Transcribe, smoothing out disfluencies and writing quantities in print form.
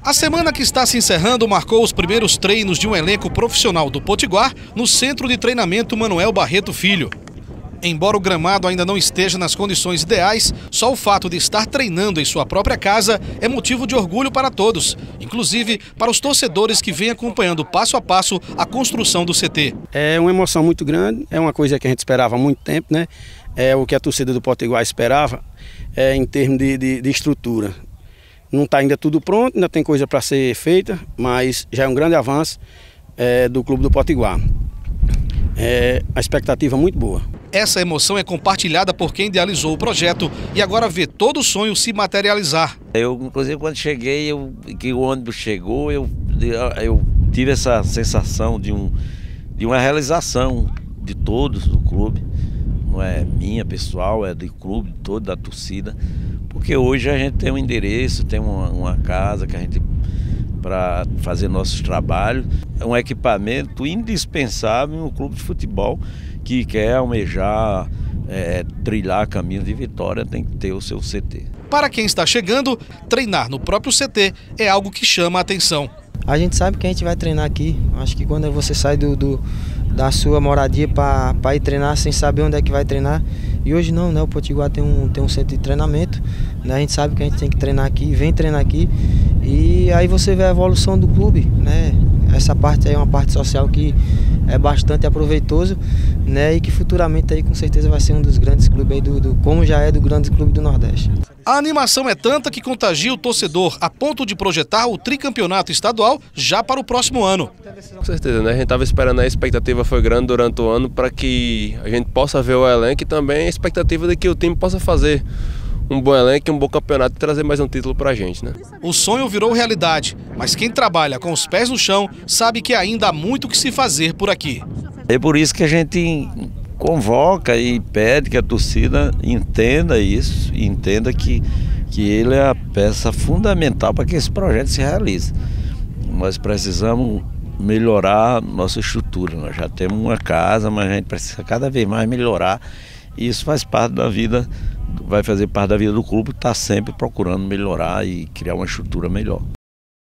A semana que está se encerrando marcou os primeiros treinos de um elenco profissional do Potiguar no Centro de Treinamento Manuel Barreto Filho. Embora o gramado ainda não esteja nas condições ideais, só o fato de estar treinando em sua própria casa é motivo de orgulho para todos, inclusive para os torcedores que vêm acompanhando passo a passo a construção do CT. É uma emoção muito grande, é uma coisa que a gente esperava há muito tempo, né? É o que a torcida do Potiguar esperava em termos de estrutura. Não está ainda tudo pronto, ainda tem coisa para ser feita, mas já é um grande avanço do Clube do Potiguar. A expectativa é muito boa. Essa emoção é compartilhada por quem idealizou o projeto e agora vê todo o sonho se materializar. Eu, inclusive, quando cheguei, que o ônibus chegou, eu tive essa sensação de uma realização de todos do clube. Não é minha, pessoal, é do clube todo, da torcida. Porque hoje a gente tem um endereço, tem uma casa que a gente para fazer nossos trabalhos. É um equipamento indispensável no clube de futebol que quer almejar, trilhar caminho de vitória, tem que ter o seu CT. Para quem está chegando, treinar no próprio CT é algo que chama a atenção. A gente sabe que a gente vai treinar aqui. Acho que quando você sai da sua moradia para ir treinar sem saber onde é que vai treinar. E hoje não, né? O Potiguar tem um centro de treinamento, né? A gente sabe que a gente tem que treinar aqui, vem treinar aqui. E aí você vê a evolução do clube, né? Essa parte aí é uma parte social que é bastante aproveitoso, né? E que futuramente aí com certeza vai ser um dos grandes clubes aí como já é do grande clube do Nordeste. A animação é tanta que contagia o torcedor a ponto de projetar o tricampeonato estadual já para o próximo ano. Com certeza, né? A gente estava esperando, a expectativa foi grande durante o ano para que a gente possa ver o elenco e também a expectativa de que o time possa fazer um bom elenco, um bom campeonato e trazer mais um título para a gente, né? O sonho virou realidade, mas quem trabalha com os pés no chão sabe que ainda há muito que se fazer por aqui. É por isso que a gente convoca e pede que a torcida entenda isso, e entenda que ele é a peça fundamental para que esse projeto se realize. Nós precisamos melhorar nossa estrutura, nós já temos uma casa, mas a gente precisa cada vez mais melhorar, e isso faz parte da vida, vai fazer parte da vida do clube, que está sempre procurando melhorar e criar uma estrutura melhor.